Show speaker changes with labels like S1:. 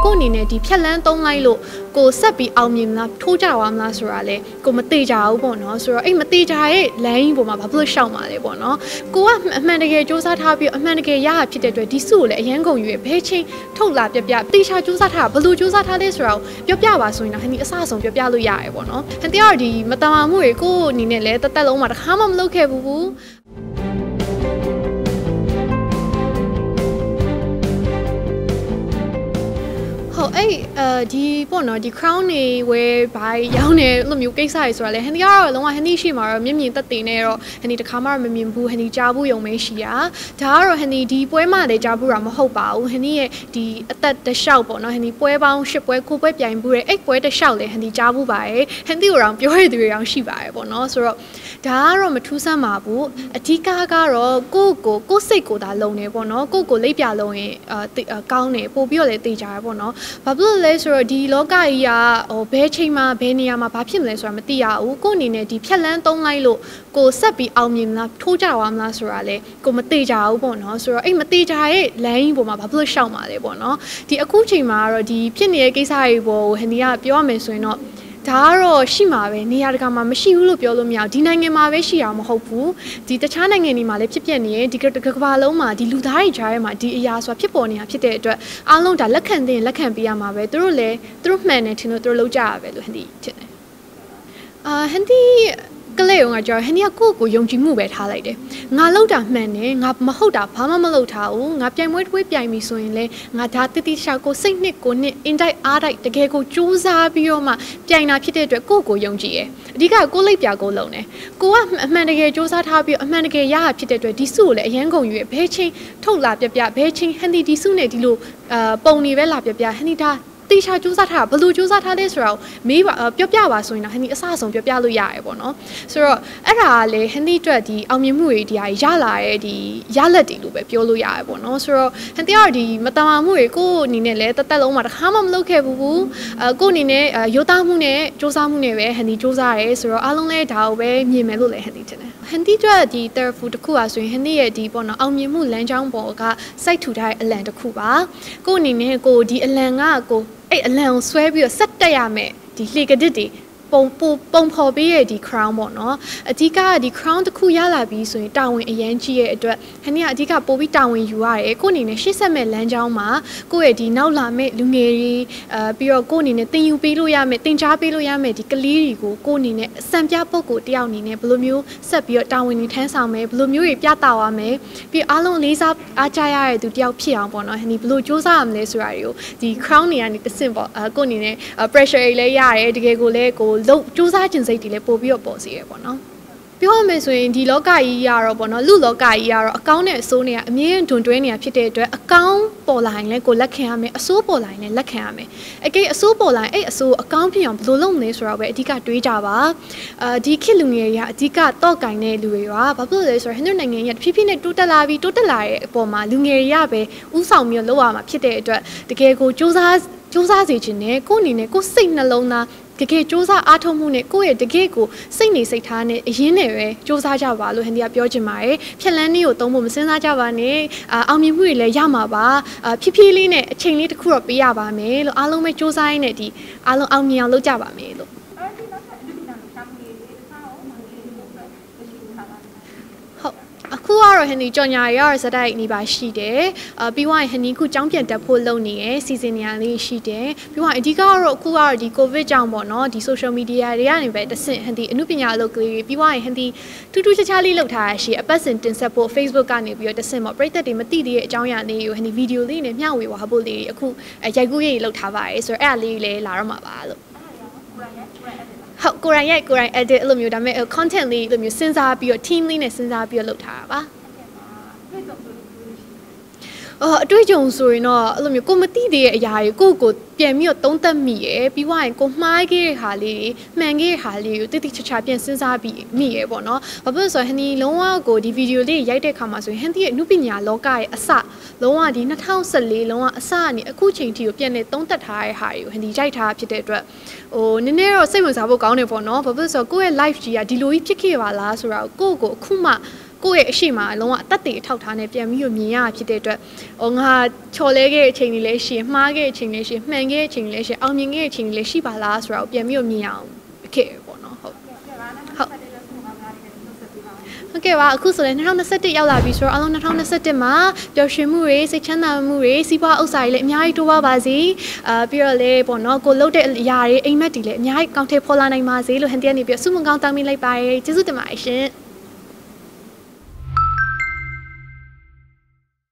S1: ကိုအနေနဲ့ဒီဖြက်လန်းသုံးလိုက်လို့ကိုဆက်ပြီးအောင်မြင်လားထိုးကြပါမလားဆိုတာလေကိုမသေးကြဘူးပေါ့နော်ဆိုတော့အဲ့မသေးကြရဲ့လမ်းကြီးပေါ်မှာဘာဖြစ်လို့ရှောက်မှာလဲပေါ့နော်ကိုကအမှန်တကယ်စူးစမ်းထားပြီးအမှန်တကယ်ရရဖြစ်တဲ့အတွက်ဒီစုကိုလည်းအရန်ကုန်ရွေးဘဲချင်းထုတ်လာပြတေချာစူးစမ်းထားဘယ်လိုစူးစမ်းထားလဲဆိုတာကိုပြောပြပါဆိုရင်တော့ဟန်ဒီအစအဆုံးပြောပြလို့ရရပေါ့နော်ဟန်တီကတော့ဒီမတမာမှုတွေကိုအနေနဲ့လည်းတက်လုံးမှာတစ်ခါမှမလုပ်ခဲ့ဘူးဟုတ်အဲ့ဒီပေါ့နော်ဒီ crown တွေဝယ်ဘိုင်းရောင်းနေလို့မျိုးကိစ္စတွေဆိုတာလေဟန်ဒီကတော့လုံးဝဟန်ဒီရှိမှာတော့မြင်တက်တင်နေတော့ဟန်ဒီတခါမှမမြင်ဘူးဟန်ဒီကြားဘူးယုံမဲရှိတာဒါကတော့ဟန်ဒီပွဲမှာလည်းကြားဘူးတာမဟုတ်ပါဘူးဟန်ဒီရဲ့ဒီအသက်တလျှောက်ပေါ့နော်ဟန်ဒီပွဲပေါင်း10ပွဲ9ပွဲပြိုင်ဘူးတဲ့အဲ့ပွဲတလျှောက်လေဟန်ဒီကြားဘူးပါရဲ့ဟန်ဒီကိုတော့ပြောရတဲ့သူတွေတောင်ရှိပါတယ်ပေါ့နော်ဆိုတော့ဒါကတော့မထူးဆန်းပါဘူးအဓိကကတော့ကိုစိတ်ကိုသာလုံနေပေါ့နော်ကိုလိပ်ပြလုံရင်ကောင်းတယ်ပို့ပြီးတော့လည်းတေးကြရပေါ့နော်ဘာဖြစ်လို့လဲဆိုတော့ဒီလောကကြီးကဘဲချိန်မှာဘဲနေရာမှာဘာဖြစ်မလဲဆိုတာမသိရဘူးကိုအနေနဲ့ဒီဖြက်လန်းသုံးလိုက်လို့ကိုဆက်ပြီးအောင်မြင်လားထိုးကြပါမလားဆိုတာလေကိုမသေးကြဘူးပေါ့နော်ဆိုတော့အဲ့မသေးကြရဲ့လမ်းကြီးပေါ်မှာဘာဖြစ်လို့ရှောက်မှာလဲပေါ့နော်ဒီအခုချိန်မှာကတော့ဒီဖြစ်နေတဲ့ကိစ္စတွေပေါ်ဟန်ဒီကပြောရမယ်ဆိုရင်တော့ဒါကတော့ရှိမှာပဲနေရာတကာမှာမရှိဘူးလို့ပြောလို့မရဘူးဒီနိုင်ငံမှာပဲရှိတာမဟုတ်ဘူးဒီတခြားနိုင်ငံတွေမှာလည်းဖြစ်ပျက်နေတယ်ဒီကမ္ဘာလုံးမှာဒီလူသားတွေကြားထဲမှာဒီအရာဆိုတာဖြစ်ပေါ်နေတာဖြစ်တဲ့အတွက်အားလုံးဒါလက်ခံသင့်လက်ခံပေးရမှာပဲသူတို့လည်းသူတို့မှန်တယ်ထင်လို့သူတို့လုပ်ကြရပဲလို့ဟန်ဒီထင်တယ်ဟန်ဒီကလေးကကြောဟန်ဒီကကိုယုံကြည်မှုပဲထားလိုက်တယ်ငါလောက်တာမှန်တယ်ငါမဟုတ်တာဘာမှမလုပ်ထားဘူးငါပြိုင်ပွဲတစ်ပွဲပြိုင်ပြီဆိုရင်လေငါဒါတိရှောက်ကိုစိတ်နှစ်ကိုနှစ်အင်တိုက်အားတိုက်တကယ်ကိုစူးစမ်းပြီးတော့မှပြိုင်တာဖြစ်တဲ့အတွက်ကိုယုံကြည်ရဲ့အဓိကကိုလိပ်ပြကိုလုံတယ်ကိုကအမှန်တကယ်စူးစမ်းထားပြီးအမှန်တကယ်ရရဖြစ်တဲ့အတွက်ဒီစုကိုလည်းအရန်ကုန်ရွေးဘဲချင်းထုတ်လာပြဘဲချင်းဟန်ဒီစုနဲ့ဒီလိုပုံနေပဲလာပြဟန်ဒီဒါတေချာစူးစမ်းထားဘယ်လိုစူးစမ်းထားလဲဆိုတော့မေးပါပြောပြပါဆိုရင်တော့ဟန်ဒီအစအဆုံးပြောပြလို့ရရပေါ့နော်ဆိုတော့အဲ့ဒါကလေဟန်ဒီအတွက်ဒီအောင်မြင်မှုတွေဒီဟာရလာတဲ့ဒီရလက်တွေလို့ပဲပြောလို့ရရပေါ့နော်ဆိုတော့ဟန်ဒီကတော့ဒီမတမာမှုတွေကိုအနေနဲ့လည်းတက်လုံးမှာတစ်ခါမှမလုပ်ခဲ့ဘူးကိုအနေနဲ့ရိုးသားမှုနဲ့စူးစမ်းမှုနဲ့ပဲဟန်ဒီစူးစမ်းရဲဆိုတော့အားလုံးလည်းဒါကိုပဲမြင်မယ်လို့လည်းဟန်ဒီထင်တယ်ဟန်ဒီအတွက်ဒီ therapy တစ်ခုอ่ะဆိုရင်ဟန်ဒီရဲ့ဒီပေါ့နော်အောင်မြင်မှုလမ်းကြောင်းပေါ်ကစိုက်ထူထားတဲ့အလံတစ်ခုပါကိုအနေနဲ့ကိုဒီအလံကကိုအဲ့အလံကိုဆွဲပြီးတော့ဆက်တက်ရမယ်ဒီလှေကဒစ်တွေပုံဖော်ပေးရဲ့ဒီ crown ပေါ့နော်အဓိကဒီ crown တစ်ခုရလာပြီးဆိုရင်တာဝန်အရန်ကြီးရဲ့အတွက်ဟန်ဒီကအဓိကပို့ပြီးတာဝန်ယူရတယ်ကိုအနေနဲ့ရှေ့ဆက်မဲ့လမ်းကြောင်းမှာကိုယ့်ရဲ့ဒီနောက်လာမဲ့လူငယ်တွေပြီးတော့ကိုအနေနဲ့တင်ယူပေးလို့ရမယ်တင် ကြားပေးလို့ရမယ်ဒီကလေးတွေကိုကိုအနေနဲ့စံပြပုဂ္ဂိုလ်တယောက်အနေနဲ့ဘယ်လိုမျိုးဆက်ပြီးတော့တာဝန်တွေထမ်းဆောင်မယ်ဘယ်လိုမျိုးတွေပြသရမယ်ပြီးအားလုံးလေးစားအားကြရတဲ့သူတယောက်ဖြစ်အောင်ပေါ့နော်ဟန်ဒီဘယ်လိုစူးစမ်းရမလဲဆိုတာတွေကိုဒီ crown တွေကနေတဆင့်ပေါ့ကိုအနေနဲ့ pressure တွေလည်းရတယ်တကယ်ကိုလည်းကိုလို့စူးစမ်းခြင်းစိတ်တွေလည်းပို့ပြီးတော့ပေါ်စီရပေါ့နော်ပြောရမယ်ဆိုရင်ဒီလောကကြီးရတော့ပေါ့နော်လူလောကကြီးရတော့အကောင်းနဲ့အဆိုးနဲ့အမြင့်တွန်တွဲနေတာဖြစ်တဲ့အတွက်အကောင်းပေါ်လာရင်လည်းကိုလက်ခံရမယ်အဆိုးပေါ်လာရင်လည်းလက်ခံရမယ်အကယ်အဆိုးပေါ်လာရင်အဲ့အဆိုးအကောင်းဖြစ်အောင်ဘယ်လိုလုပ်မလဲဆိုတော့ပဲအဓိကတွေးကြပါဒီခေတ်လူငယ်တွေကအဓိကတော့ကင်တဲ့လူတွေကဘာဖြစ်လို့လဲဆိုတော့ဟိန္ဒူနိုင်ငံရဲ့ဖြည်းဖြည်းနဲ့တိုးတက်လာတဲ့အပေါ်မှာလူငယ်တွေကပဲဥဆောင်ပြီးလုပ်ရမှာဖြစ်တဲ့အတွက်တကယ်ကိုစူးစမ်းစေခြင်းနဲ့ကိုအနေနဲ့ကိုစိတ်နှလုံးသားတကယ်စူးစမ်းအားထုတ်မှုနဲ့ကိုယ့်ရဲ့တကယ်ကိုစိတ်နေစိတ်ထားနဲ့အရင်နဲ့ပဲစူးစမ်းကြပါလို့ဟန်ဒီကပြောချင်ပါတယ်ဖြက်လန်းလေးကိုသုံးဖို့မစင်စားကြပါနဲ့အောင်မြင်မှုတွေလည်းရမှာပါဖြည်းဖြည်းလေးနဲ့အချိန်လေးတစ်ခုတော့ပေးရပါမယ်လို့အားလုံးပဲစူးစမ်းရင်းနဲ့ဒီအားလုံးအောင်မြင်အောင်လုပ်ကြပါမယ်လို့အခုကတော့ဟန်ဒီကြော်ညာရစတိုက်နေပါရှိတယ်ပြီးသွားရင်ဟန်ဒီခုကြောင်းပြန်တက်ဖို့လုပ်နေရယ်စီစဉ်နေရလေးရှိတယ်ပြီးသွားအဓိကတော့အခုကတော့ဒီကိုဗစ်ကြောင့်ပေါ့နော်ဒီ social media တွေကနေပဲတဆင့်ဟန်ဒီအမှုပညာအလုပ်ကလေးတွေပြီးသွားရင်ဟန်ဒီထူးထူးခြားခြားလေးလုပ်ထားရရှိအပတ်စဉ်တင်ဆက်ဖို့ Facebook ကနေပြီးတော့တဆင့်ပေါ့ပရိသတ်တွေမသိသေးတဲ့အကြောင်းအရာလေးကိုဟန်ဒီဗီဒီယိုလေးနဲ့မျှဝေပါဖို့လေးအခုရိုက်ကူးရေးလုပ်ထားပါတယ်ဆိုတော့အဲ့ဒါလေးလည်းလာတော့မှာပါလို့ဟုတ်ကိုရိုင်း edit အဲ့လိုမျိုးဒါပေမဲ့ content လေးလိုမျိုးစဉ်းစားပြီးတော့ team လေးနဲ့စဉ်းစားပြီးတော့လုပ်ထားတာပါအတွေ့အကြုံဆိုရင်တော့အဲ့လိုမျိုးကိုမသိသေးတဲ့အရာတွေကိုပြန်ပြီးတော့သုံးသပ်မိရယ်ပြီးွားရင်ကိုမှားခဲ့တဲ့ဟာလေးတွေမှန်ခဲ့တဲ့ဟာလေးကိုတိတိကျကျပြန်စဉ်းစားပြီးမိရယ်ပေါ့နော်ဘာဖြစ်လို့ဆိုတော့ဟန်ဒီလုံးဝကိုဒီဗီဒီယိုလေးရိုက်တဲ့ခါမှာဆိုရင်ဟန်ဒီရဲ့အမှုပညာလောကရဲ့အစလုံးဝဒီ2014လုံးဝအစကနေအခုချိန်ထိကိုပြန်နေသုံးသပ်ထားတဲ့ဟာတွေကိုဟန်ဒီရိုက်ထားဖြစ်တဲ့အတွက်နည်းနည်းတော့စိတ်ဝင်စားဖို့ကောင်းတယ်ပေါ့နော်ဘာဖြစ်လို့ဆိုတော့ကိုယ့်ရဲ့ life ကြီးကဒီလိုကြီးဖြစ်ခဲ့ပါလားဆိုတာကိုအခုမှကိုယ့်ရဲ့အရှိမလုံးဝအသက်တည်ထောက်ထားနေပြန်ပြီးမြင်ရဖြစ်တဲ့အတွက်ဟိုငါချော်လဲခဲ့တဲ့အချိန်တွေလည်းရှိမှားခဲ့တဲ့အချိန်လည်းရှိမှန်ခဲ့တဲ့အချိန်လည်းရှိအောင်မြင်ခဲ့တဲ့အချိန်လည်းရှိပါလားဆိုတော့ပြန်ပြီးမြင်ရအောင်ခဲ့ပေါ့နော်ဟုတ်ဟုတ်ကဲ့ပါအခုဆိုရင်2021ရောက်လာပြီဆိုတော့အားလုံး2021မှာပျော်ရွှင်မှုတွေစိတ်ချမ်းသာမှုတွေစီးပွားဥစ္စာတွေလည်းအများကြီးတိုးပွားပါစေပြီးတော့လည်းပေါ့နော်ကိုလုပ်တဲ့အရာတွေအိမ်မက်တွေလည်းအများကြီးကောင်းထည့်ဖော်လာနိုင်ပါစေလို့ဟန်တီကနေပြီးဆုမကောင်းတောင်းမိလိုက်ပါတယ်ကျေးဇူးတင်ပါတယ်ရှင်